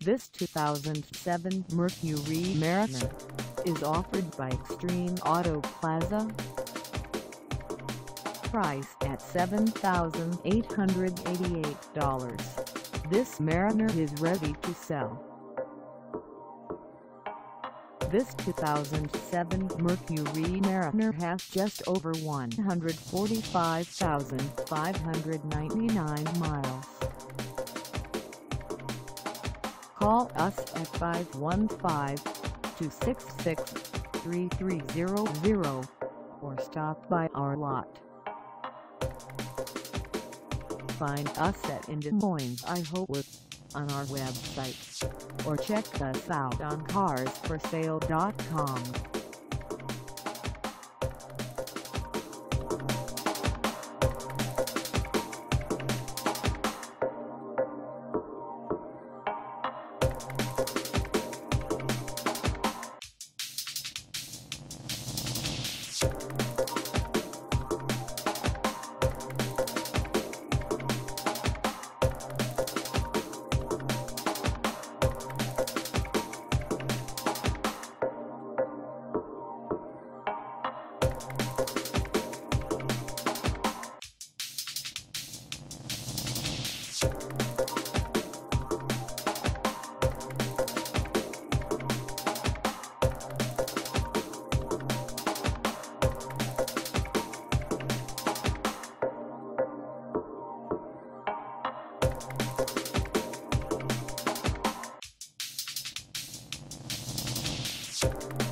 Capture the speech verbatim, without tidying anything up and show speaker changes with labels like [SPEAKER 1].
[SPEAKER 1] This two thousand seven Mercury Mariner is offered by Extreme Auto Plaza. Price at seven thousand eight hundred eighty-eight dollars. This Mariner is ready to sell. This two thousand seven Mercury Mariner has just over one hundred forty-five thousand five hundred ninety-nine miles. Call us at five one five, two six six, three three zero zero or stop by our lot. Find us at in Des Moines, Iowa on our website, or check us out on cars for sale dot com.
[SPEAKER 2] You